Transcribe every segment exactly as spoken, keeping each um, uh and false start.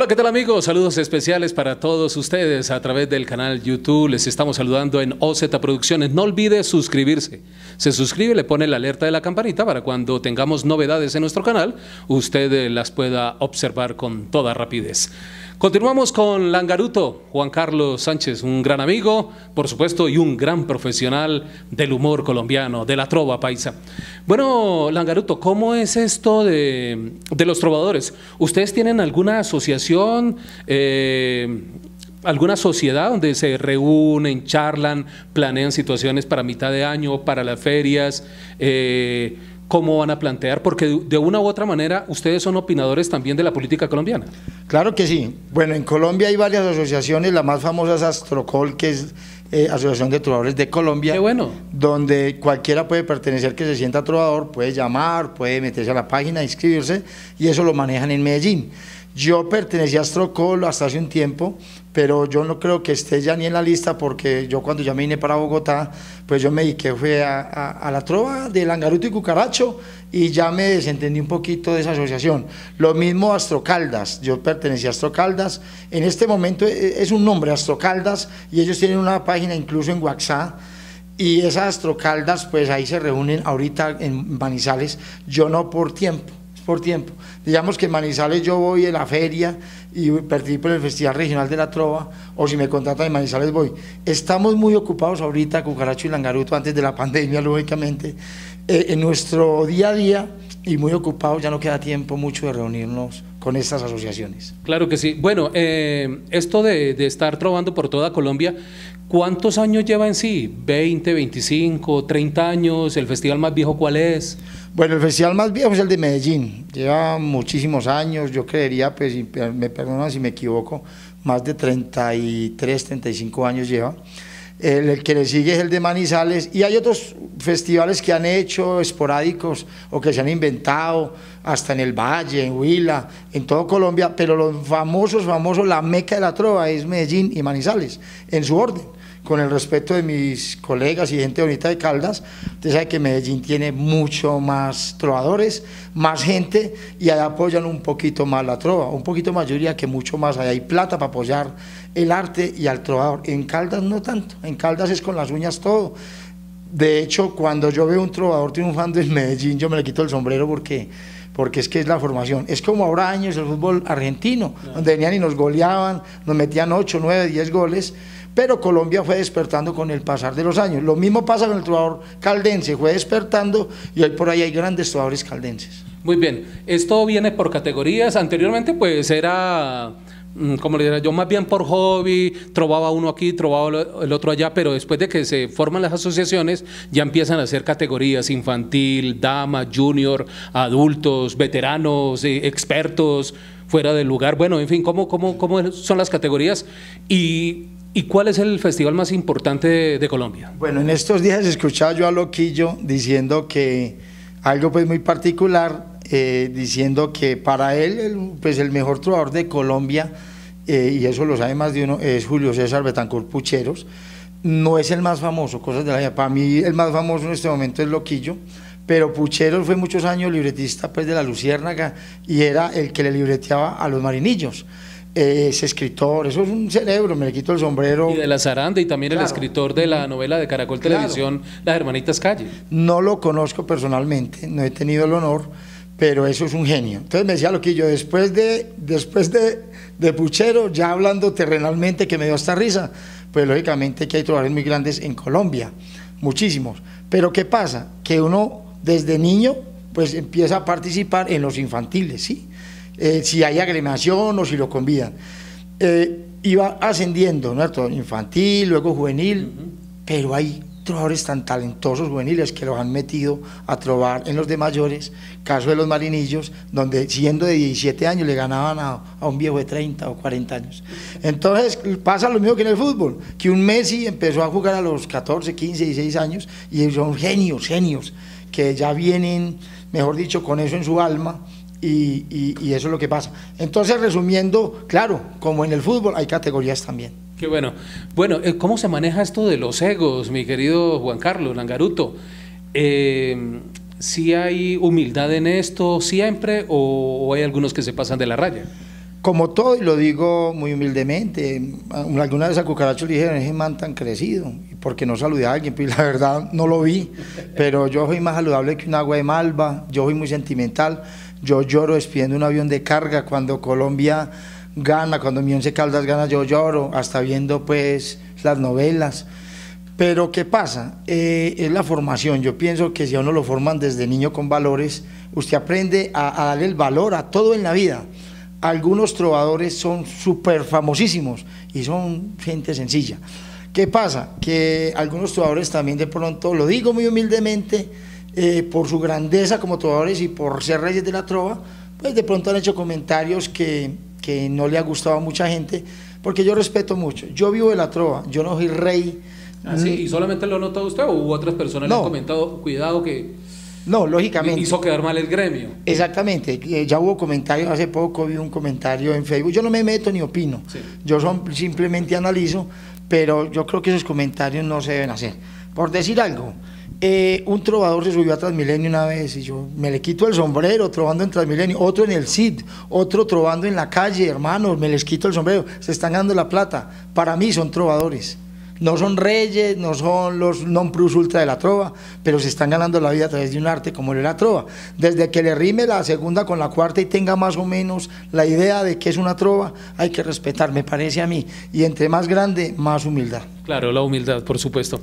Hola, ¿qué tal amigos? Saludos especiales para todos ustedes a través del canal YouTube. Les estamos saludando en O Z Producciones. No olvide suscribirse. Se suscribe, le pone la alerta de la campanita para cuando tengamos novedades en nuestro canal, usted las pueda observar con toda rapidez. Continuamos con Langaruto, Juan Carlos Sánchez, un gran amigo, por supuesto, y un gran profesional del humor colombiano, de la trova paisa. Bueno, Langaruto, ¿cómo es esto de, de los trovadores? ¿Ustedes tienen alguna asociación, eh, alguna sociedad donde se reúnen, charlan, planean situaciones para mitad de año, para las ferias? Eh, ¿Cómo van a plantear? Porque de una u otra manera ustedes son opinadores también de la política colombiana. Claro que sí. Bueno, en Colombia hay varias asociaciones, la más famosa es Astrocol, que es eh, Asociación de Trovadores de Colombia. Qué bueno. Donde cualquiera puede pertenecer que se sienta trovador, puede llamar, puede meterse a la página, inscribirse, y eso lo manejan en Medellín. Yo pertenecí a Astrocol hasta hace un tiempo, pero yo no creo que esté ya ni en la lista, porque yo cuando ya me vine para Bogotá, pues yo me dediqué fue a, a, a la trova de Langaruto y Cucaracho, y ya me desentendí un poquito de esa asociación. Lo mismo Astrocaldas, yo pertenecí a Astrocaldas, en este momento es un nombre, Astrocaldas, y ellos tienen una página incluso en WhatsApp, y esas Astrocaldas pues ahí se reúnen ahorita en Manizales, yo no por tiempo, por tiempo. Digamos que en Manizales yo voy a la feria y participo en el Festival Regional de la Trova, o si me contratan en Manizales voy. Estamos muy ocupados ahorita, Cucaracho y Langaruto, antes de la pandemia, lógicamente, eh, en nuestro día a día, y muy ocupados, ya no queda tiempo mucho de reunirnos con estas asociaciones. Claro que sí. Bueno, eh, esto de, de estar trovando por toda Colombia, ¿cuántos años lleva en sí? ¿veinte, veinticinco, treinta años? ¿El festival más viejo cuál es? Bueno, el festival más viejo es el de Medellín, lleva muchísimos años, yo creería, pues, y me perdonan si me equivoco, más de treinta y tres, treinta y cinco años lleva. El, el que le sigue es el de Manizales, y hay otros festivales que han hecho esporádicos o que se han inventado, hasta en el Valle, en Huila, en todo Colombia, pero los famosos, famosos, la meca de la trova es Medellín y Manizales, en su orden. Con el respeto de mis colegas y gente bonita de Caldas, usted sabe que Medellín tiene mucho más trovadores, más gente, y allá apoyan un poquito más la trova, un poquito más, yo diría que mucho más, allá hay plata para apoyar el arte y al trovador. En Caldas no tanto, en Caldas es con las uñas todo. De hecho, cuando yo veo un trovador triunfando en Medellín, yo me le quito el sombrero porque... porque es que es la formación, es como ahora años el fútbol argentino, no. donde venían y nos goleaban, nos metían ocho, nueve, diez goles, pero Colombia fue despertando con el pasar de los años. Lo mismo pasa con el trovador caldense, fue despertando, y hoy por ahí hay grandes trovadores caldenses. Muy bien, esto viene por categorías. Anteriormente pues era, como le diría yo, más bien por hobby, trovaba uno aquí, trovaba el otro allá, pero después de que se forman las asociaciones ya empiezan a hacer categorías: infantil, dama, junior, adultos, veteranos, eh, expertos, fuera del lugar. Bueno, en fin, ¿cómo, cómo, cómo son las categorías? Y... ¿Y cuál es el festival más importante de, de Colombia? Bueno, en estos días escuchaba yo a Loquillo diciendo que algo pues muy particular, eh, diciendo que para él el, pues el mejor trovador de Colombia, eh, y eso lo sabe más de uno, es Julio César Betancourt Pucheros. No es el más famoso, cosas de la vida. Para mí el más famoso en este momento es Loquillo, pero Pucheros fue muchos años libretista pues de la Luciérnaga, y era el que le libreteaba a los Marinillos. Es escritor, eso es un cerebro, me le quito el sombrero. Y de la zaranda, y también claro, el escritor de la novela de Caracol Televisión, claro, Las Hermanitas Calle. No lo conozco personalmente, no he tenido el honor, pero eso es un genio. Entonces me decía Loquillo, después de, después de, de Puchero, ya hablando terrenalmente, que me dio hasta risa, pues lógicamente que hay trovadores muy grandes en Colombia, muchísimos. Pero ¿qué pasa? Que uno desde niño pues empieza a participar en los infantiles, ¿sí? Eh, si hay agremiación o si lo convidan, eh, iba ascendiendo, ¿no? Infantil, luego juvenil, uh-huh. Pero hay trovadores tan talentosos juveniles que los han metido a trovar en los de mayores, caso de los Marinillos, donde siendo de diecisiete años le ganaban a, a un viejo de treinta o cuarenta años. Entonces pasa lo mismo que en el fútbol, que un Messi empezó a jugar a los catorce, quince, dieciséis años, y son genios, genios, que ya vienen, mejor dicho, con eso en su alma. Y, y, y eso es lo que pasa. Entonces, resumiendo, claro, como en el fútbol hay categorías también. Qué bueno. Bueno, ¿cómo se maneja esto de los egos, mi querido Juan Carlos Langaruto? Eh, ¿Sí hay humildad en esto siempre, o, o hay algunos que se pasan de la raya? Como todo, y lo digo muy humildemente, alguna vez a Cucaracho le dijeron, ese man tan crecido, porque no saludé a alguien, pues la verdad no lo vi, pero yo soy más saludable que un agua de malva, yo soy muy sentimental, yo lloro despidiendo un avión de carga, cuando Colombia gana, cuando mi Once Caldas gana, yo lloro, hasta viendo pues las novelas. Pero ¿qué pasa? Eh, es la formación. Yo pienso que si a uno lo forman desde niño con valores, usted aprende a, a darle el valor a todo en la vida. Algunos trovadores son súper famosísimos y son gente sencilla. ¿Qué pasa? Que algunos trovadores también de pronto, lo digo muy humildemente, eh, por su grandeza como trovadores y por ser reyes de la trova, pues de pronto han hecho comentarios que, que no le ha gustado a mucha gente, porque yo respeto mucho. Yo vivo de la trova, yo no soy rey. ¿Ah, sí? ¿Y solamente lo ha notado usted o hubo otras personas que no. le han comentado, cuidado que no, lógicamente hizo quedar mal el gremio? Exactamente, ya hubo comentarios, hace poco vi un comentario en Facebook, yo no me meto ni opino, sí. yo son, simplemente analizo, pero yo creo que esos comentarios no se deben hacer. Por decir algo, eh, un trovador se subió a Transmilenio una vez y yo me le quito el sombrero trovando en Transmilenio, otro en el C I D, otro trovando en la calle, hermanos, me les quito el sombrero, se están ganando la plata, para mí son trovadores. No son reyes, no son los non plus ultra de la trova, pero se están ganando la vida a través de un arte como el de la trova. Desde que le rime la segunda con la cuarta y tenga más o menos la idea de que es una trova, hay que respetar, me parece a mí. Y entre más grande, más humildad. Claro, la humildad, por supuesto.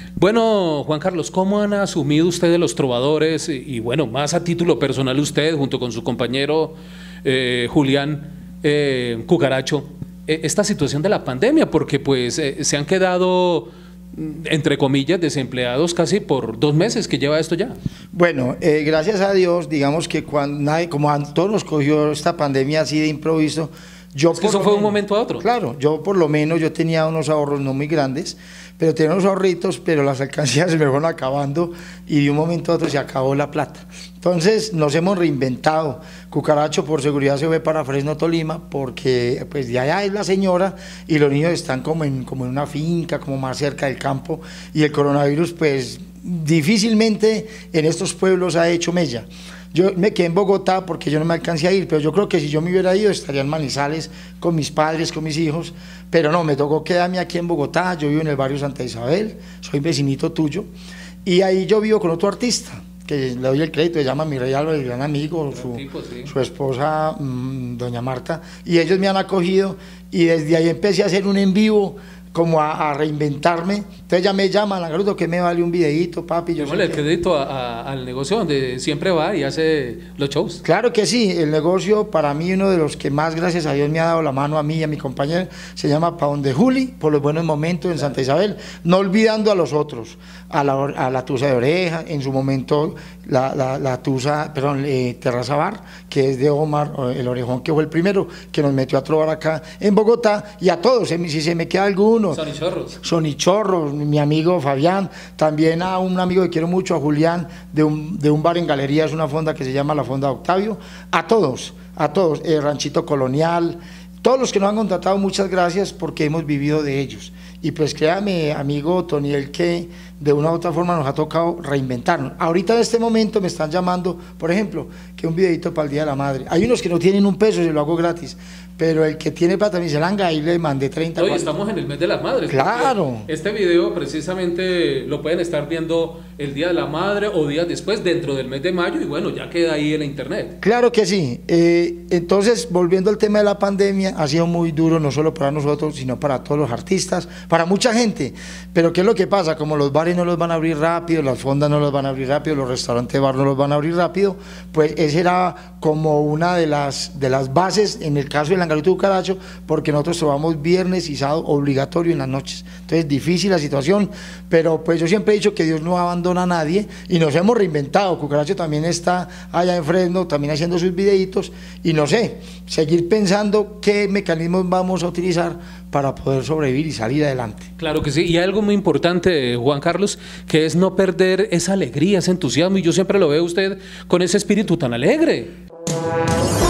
Bueno, Juan Carlos, ¿cómo han asumido ustedes los trovadores? Y, y bueno, más a título personal usted, junto con su compañero eh, Julián eh, Cucaracho, esta situación de la pandemia, porque pues eh, se han quedado, entre comillas, desempleados casi por dos meses que lleva esto ya? Bueno, eh, gracias a Dios, digamos que cuando nadie, como a todos nos cogió esta pandemia así de improviso, yo es que eso fue de un momento a otro. Claro, yo por lo menos yo tenía unos ahorros no muy grandes, pero tenía unos ahorritos, pero las alcancías se me fueron acabando y de un momento a otro se acabó la plata. Entonces nos hemos reinventado. Cucaracho por seguridad se fue para Fresno, Tolima, porque pues de allá es la señora y los niños están como en, como en una finca, como más cerca del campo, y el coronavirus pues difícilmente en estos pueblos ha hecho mella. Yo me quedé en Bogotá porque yo no me alcancé a ir, pero yo creo que si yo me hubiera ido estaría en Manizales con mis padres, con mis hijos, pero no, me tocó quedarme aquí en Bogotá. Yo vivo en el barrio Santa Isabel, soy vecinito tuyo, y ahí yo vivo con otro artista, que le doy el crédito, se llama Mireya Álvarez, el gran amigo, su, tipo, sí. su esposa, mmm, doña Marta, y ellos me han acogido, y desde ahí empecé a hacer un en vivo, como a, a reinventarme. Entonces ya me llaman, Langaruto, ¿qué me vale un videíto, papi? Yo le crédito a, a, al negocio donde siempre va y hace los shows. Claro que sí, el negocio para mí uno de los que más, gracias a Dios, me ha dado la mano a mí y a mi compañero, se llama Pa' Donde Juli, por los buenos momentos en Santa Isabel, no olvidando a los otros, a la, a la Tusa de Oreja, en su momento la, la, la Tusa, perdón, eh, Terraza Bar, que es de Omar, el Orejón, que fue el primero que nos metió a trovar acá en Bogotá, y a todos, si se me queda alguno, Sonichorros. Sonichorros, mi amigo Fabián, también a un amigo que quiero mucho, a Julián, de un, de un bar en Galería, es una fonda que se llama la Fonda Octavio, a todos, a todos, el Ranchito Colonial, todos los que nos han contratado, muchas gracias porque hemos vivido de ellos. Y pues créame, amigo Toniel, que de una u otra forma nos ha tocado reinventarnos. Ahorita en este momento me están llamando, por ejemplo, que un videito para el Día de la Madre. Hay unos que no tienen un peso, se lo hago gratis, pero el que tiene plata me dice, Langa, ahí le mandé treinta. Hoy estamos en el mes de las madres. Claro. Este video precisamente lo pueden estar viendo el Día de la Madre o días después, dentro del mes de mayo, y bueno, ya queda ahí en la internet. Claro que sí. Eh, entonces, volviendo al tema de la pandemia, ha sido muy duro, no solo para nosotros, sino para todos los artistas, para mucha gente. Pero ¿qué es lo que pasa? Como los bares no los van a abrir rápido, las fondas no los van a abrir rápido, los restaurantes bar no los van a abrir rápido, pues esa era como una de las, de las bases en el caso del Langaruto Cucaracho, porque nosotros trabajamos viernes y sábado obligatorio en las noches. Entonces, difícil la situación, pero pues yo siempre he dicho que Dios no abandona a nadie y nos hemos reinventado. Cucaracho también está allá en Fresno, también haciendo sus videitos, y no sé, seguir pensando qué mecanismos vamos a utilizar para poder sobrevivir y salir adelante. Claro que sí, y algo muy importante, Juan Carlos, que es no perder esa alegría, ese entusiasmo, y yo siempre lo veo a usted con ese espíritu tan alegre.